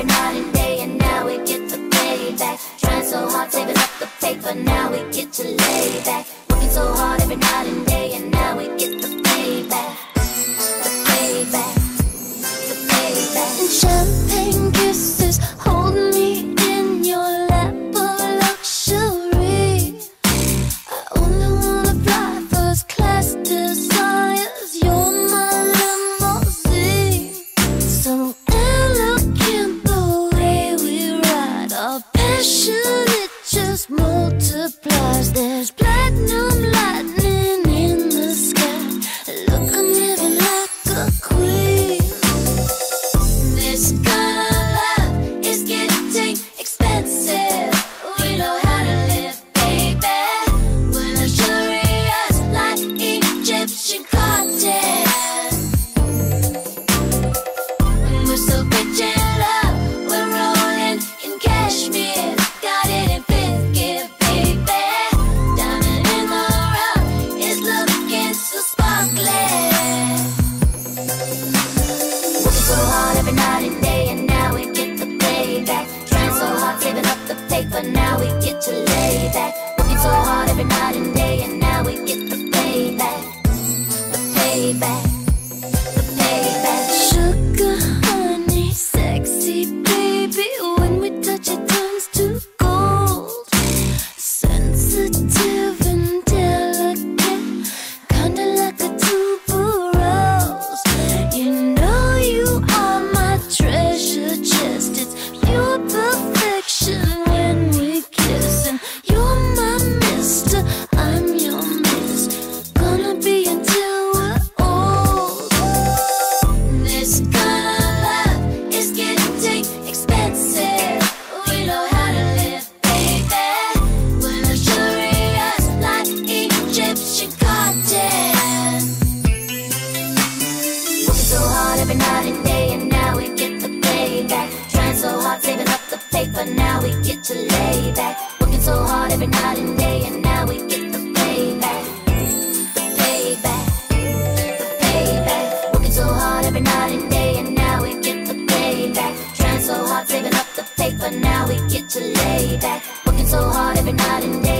every night and day, and now we get the payback. Trying so hard, saving up the paper, now we get to lay back. Working so hard every night and day, and now we get the payback. The payback, the payback. And champagne kisses, hold me in your lap of luxury. I only wanna fly first class desires. You're my limousine. So elegant the way we ride. Our passion, it just multiplies. There's platinum lightning in the sky. Look, I'm living like a queen. This kind of love is getting expensive. We know how to live, baby. We're luxurious like Egyptian cartels. We're so rich in love, we're rolling in cashmere. Got it in fifth gear, baby. Diamond in the rough is looking so sparkly. Working so hard every night and day, and now we get the payback. Trying so hard, saving up the paper, now we get to lay back. Working so hard every night and day, and now we get the payback. The payback, the payback. Sugar, honey, sexy baby. When we touch it turns to gold. Sensitive and delicate, kinda like a tuberose. You know you are my treasure chest. It's pure perfection when we kiss. And you're my mister, I'm your miss. Gonna be until we're old. This kind of love is getting expensive. We know how to live, baby. We're luxurious like Egyptian cartels. Working so hard every night and day, and now we get the payback. Trying so hard, saving up the paper, now we get to lay back. Working so hard every night and day, and now we get the payback. The payback, the payback. Working so hard every night and day, and now we get the payback. Trying so hard, saving up the paper, now we get to lay back. Working so hard every night and day.